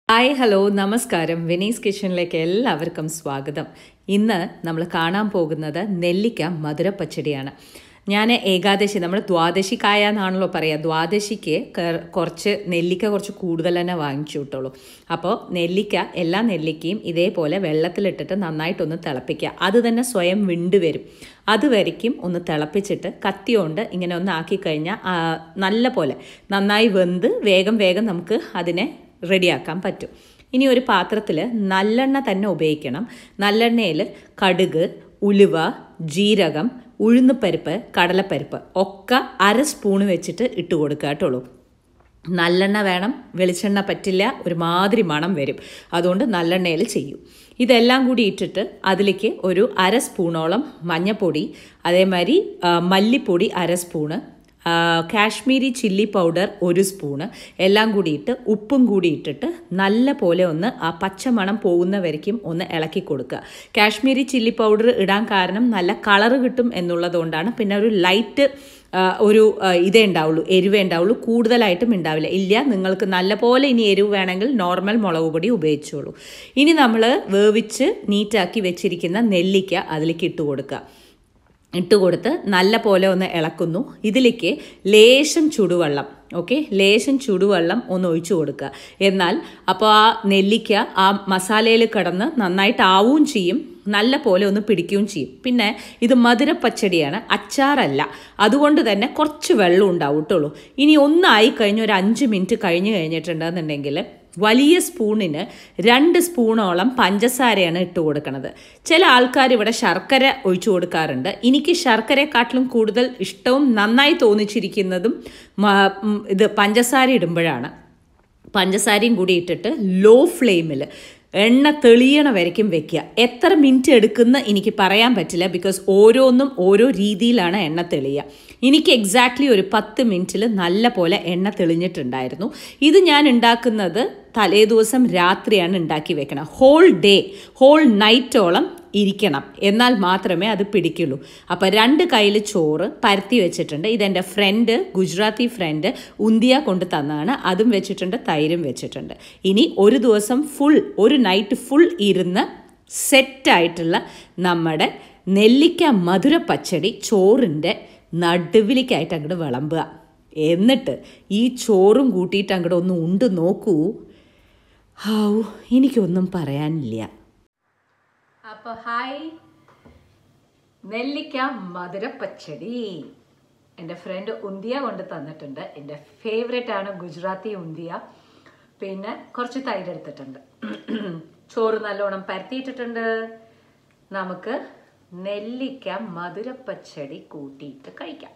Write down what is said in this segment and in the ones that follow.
Hi hello നമസ്കാരം Venice കിച്ചണിലേക്ക് എല്ലാവർക്കും സ്വാഗതം. ഇന്ന് നമ്മൾ കാണാൻ പോകുന്നത് നെല്ലിക്ക മധുരപ്പച്ചടിയാണ്. ഞാൻ ഏകാദശി നമ്മൾ ദ്വാദശിക്കായ എന്നാണല്ലോ പറയുക. ദ്വാദശിക്ക് കുറച്ച് നെല്ലിക്ക കുറച്ച് കൂടുതൽ തന്നെ വാങ്ങിച്ചു കിട്ടുള്ളൂ. അപ്പോൾ നെല്ലിക്ക എല്ലാ നെല്ലിക്കയും ഇതേപോലെ വെള്ളത്തിലിട്ടിട്ട് നന്നായിട്ടൊന്ന് തിളപ്പിക്കുക. അത് തന്നെ സ്വയം വിണ്ട് വരും. അതുവരയ്ക്കും ഒന്ന് തിളപ്പിച്ചിട്ട് കത്തി കൊണ്ട് ഇങ്ങനെ ഒന്ന് ആക്കിക്കഴിഞ്ഞാൽ നല്ല പോലെ നന്നായി വെന്ത് വേഗം നമുക്ക് അതിനെ റെഡിയാക്കാൻ പറ്റും. ഇനി ഒരു പാത്രത്തിൽ നല്ലെണ്ണ തന്നെ ഉപയോഗിക്കണം. നല്ലെണ്ണയിൽ കടുക്, ഉലുവ, ജീരകം, ഉഴുന്നുപരിപ്പ്, കടലപ്പരിപ്പ് ഒക്കെ 1/2 സ്പൂൺ വെച്ചിട്ട് ഇട്ട് കൊടുക്കുക കേട്ടുള്ളൂ. നല്ലെണ്ണ വേണം, വെളിച്ചെണ്ണ പറ്റില്ല, ഒരുമാതിരി മണം വരും. അതുകൊണ്ട് നല്ലെണ്ണയിൽ ചെയ്യും. ഇതെല്ലാം കൂടി ഇട്ടിട്ട് അതിലേക്ക് ഒരു 1/2 സ്പൂണോളം മഞ്ഞൾപ്പൊടി, അതേമാതിരി മല്ലിപ്പൊടി 1/2 spoon, Kashmiri chilli powder 1 spoon എല്ലാം കൂടിയിട്ട് ഉപ്പും കൂടി ഇട്ടിട്ട് നല്ല പോലെ ഒന്ന് ആ പച്ചമണം പോകുന്ന വരയ്ക്കും ഒന്ന് ഇളക്കി കൊടുക്കുക. കാശ്മീരി ചില്ലി പൗഡർ ഇടാൻ കാരണം നല്ല കളറ് കിട്ടും എന്നുള്ളതുകൊണ്ടാണ്. പിന്നെ ഒരു ലൈറ്റ് ഒരു ഇതേ ഉണ്ടാവുള്ളൂ, എരിവേ ഉണ്ടാവുള്ളൂ, കൂടുതലായിട്ടും ഉണ്ടാവില്ല. ഇല്ല, നിങ്ങൾക്ക് നല്ല പോലെ ഇനി എരിവ് വേണമെങ്കിൽ നോർമൽ മുളക് പൊടി ഉപയോഗിച്ചോളൂ. ഇനി നമ്മൾ വേവിച്ച് നീറ്റാക്കി വെച്ചിരിക്കുന്ന നെല്ലിക്ക അതിലേക്ക് ഇട്ട് കൊടുക്കുക. ഇട്ട് കൊടുത്ത് നല്ല പോലെ ഒന്ന് ഇളക്കുന്നു. ഇതിലേക്ക് ലേശം ചുടുവെള്ളം, ലേശം ചുടുവെള്ളം ഒന്ന് ഒഴിച്ചു കൊടുക്കുക. എന്നാൽ അപ്പോൾ ആ നെല്ലിക്ക ആ മസാലയിൽ കിടന്ന് നന്നായിട്ട് ആവുകയും ചെയ്യും, നല്ല പോലെ ഒന്ന് പിടിക്കുകയും ചെയ്യും. പിന്നെ ഇത് മധുരപ്പച്ചടിയാണ്, അച്ചാറല്ല. അതുകൊണ്ട് തന്നെ കുറച്ച് വെള്ളം ഉണ്ടാവും കേട്ടുള്ളൂ. ഇനി ഒന്നായി കഴിഞ്ഞ് ഒരു 5 മിനിറ്റ് കഴിഞ്ഞിട്ടുണ്ടെന്നുണ്ടെങ്കിൽ വലിയ സ്പൂണിന് 2 സ്പൂണോളം പഞ്ചസാരയാണ് ഇട്ട് കൊടുക്കുന്നത്. ചില ആൾക്കാർ ഇവിടെ ശർക്കര ഒഴിച്ചു കൊടുക്കാറുണ്ട്. എനിക്ക് ശർക്കരയെക്കാട്ടിലും കൂടുതൽ ഇഷ്ടവും നന്നായി തോന്നിച്ചിരിക്കുന്നതും ഇത് പഞ്ചസാര ഇടുമ്പോഴാണ്. പഞ്ചസാരയും കൂടി ഇട്ടിട്ട് ലോ ഫ്ലെയിമിൽ എണ്ണ തെളിയണ വരയ്ക്കും വെക്കുക. എത്ര മിനിറ്റ് എടുക്കുന്ന എനിക്ക് പറയാൻ പറ്റില്ല, ബിക്കോസ് ഓരോന്നും ഓരോ രീതിയിലാണ് എണ്ണ തെളിയുക. എനിക്ക് എക്സാക്ട്ലി ഒരു 10 മിനിറ്റിൽ നല്ല പോലെ എണ്ണ തെളിഞ്ഞിട്ടുണ്ടായിരുന്നു. ഇത് ഞാൻ ഉണ്ടാക്കുന്നത് തലേദിവസം രാത്രിയാണ് ഉണ്ടാക്കി വെക്കണം. ഹോൾ നൈറ്റോളം ഇരിക്കണം, എന്നാൽ മാത്രമേ അത് പിടിക്കുള്ളൂ. അപ്പോൾ 2 കയ്യിൽ ചോറ് പരത്തി വെച്ചിട്ടുണ്ട്. ഇതെൻ്റെ ഫ്രണ്ട്, ഗുജറാത്തി ഫ്രണ്ട് ഉന്തിയ കൊണ്ട് തന്നതാണ്. അതും വെച്ചിട്ടുണ്ട്, തൈരും വെച്ചിട്ടുണ്ട്. ഇനി ഒരു ദിവസം ഒരു നൈറ്റ് ഫുൾ ഇരുന്ന് സെറ്റായിട്ടുള്ള നമ്മുടെ നെല്ലിക്ക മധുര പച്ചടി ചോറിൻ്റെ നടുവിലേക്കായിട്ട് അങ്ങോട്ട് വിളമ്പുക. എന്നിട്ട് ഈ ചോറും കൂട്ടിയിട്ട് അങ്ങോട്ട് ഒന്ന് ഉണ്ട് നോക്കൂ. എനിക്കൊന്നും പറയാനില്ല. അപ്പോൾ ഹായ്, നെല്ലിക്ക മധുരപ്പച്ചടി എൻ്റെ ഫ്രണ്ട് ഉന്തിയ കൊണ്ട് തന്നിട്ടുണ്ട്. എൻ്റെ ഫേവറേറ്റ് ആണ് ഗുജറാത്തി ഉന്തിയ. പിന്നെ കുറച്ച് തൈര് എടുത്തിട്ടുണ്ട്. ചോറ് നല്ലോണം പരത്തിയിട്ടിട്ടുണ്ട്. നമുക്ക് നെല്ലിക്ക മധുരപ്പച്ചടി കൂട്ടിയിട്ട് കഴിക്കാം.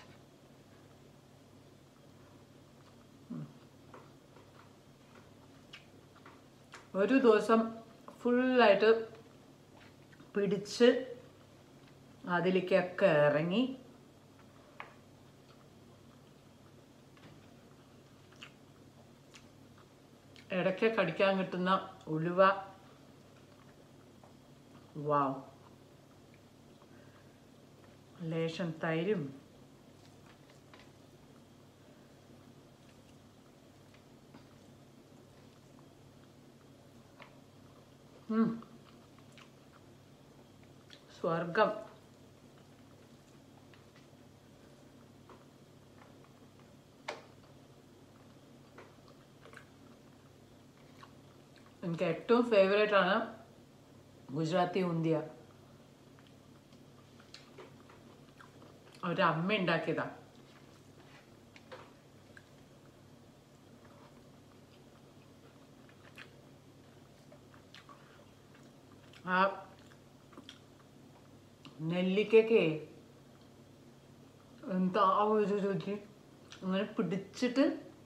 ഒരു ദിവസം ഫുള്ളായിട്ട് പിടിച്ച് അതിലേക്കൊക്കെ ഇറങ്ങി ഇടയ്ക്ക് കടിക്കാൻ കിട്ടുന്ന ഉലുവ, വാവ്, ലേശം തൈരും, സ്വർഗം. എനിക്ക് ഏറ്റവും ഫേവറേറ്റ് ആണ് ഗുജറാത്തി ഉന്തിയ. ഒരമ്മ ഉണ്ടാക്കിയതാ. ആ നെല്ലിക്കയ്ക്ക് എന്താ ഒരു രുചി. അങ്ങനെ പിടിച്ചിട്ട്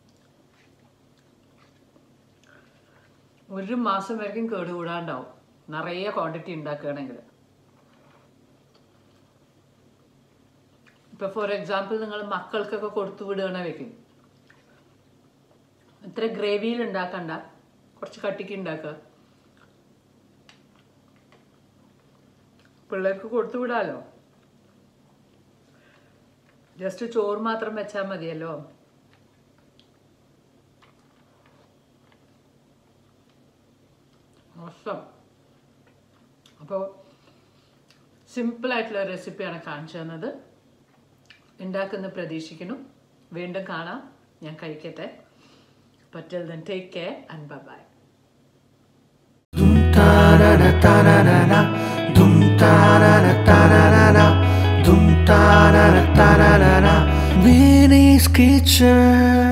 1 മാസം വരെയും കേടുകൂടാണ്ടാവും, നിറയെ ക്വാണ്ടിറ്റി ഉണ്ടാക്കുകയാണെങ്കിൽ. ഇപ്പം ഫോർ എക്സാമ്പിൾ നിങ്ങൾ മക്കൾക്കൊക്കെ കൊടുത്തു വിടുകയാണെ വെക്കും, ഇത്ര ഗ്രേവിയിൽ ഉണ്ടാക്കണ്ട, കുറച്ച് കട്ടിക്ക് ഉണ്ടാക്കുക. പിള്ളേർക്ക് കൊടുത്തു വിടാലോ. ജസ്റ്റ് ചോറ് മാത്രം വെച്ചാൽ മതിയല്ലോ. awesome. അപ്പോൾ സിമ്പിളായിട്ടുള്ള റെസിപ്പിയാണ് കാണിച്ചു തന്നത്. ഉണ്ടാക്കുന്ന പ്രതീക്ഷിക്കുന്നു. വീണ്ടും കാണാം. ഞാൻ കഴിക്കട്ടെ. But till then, take care and bye-bye. Vinny's Kitchen.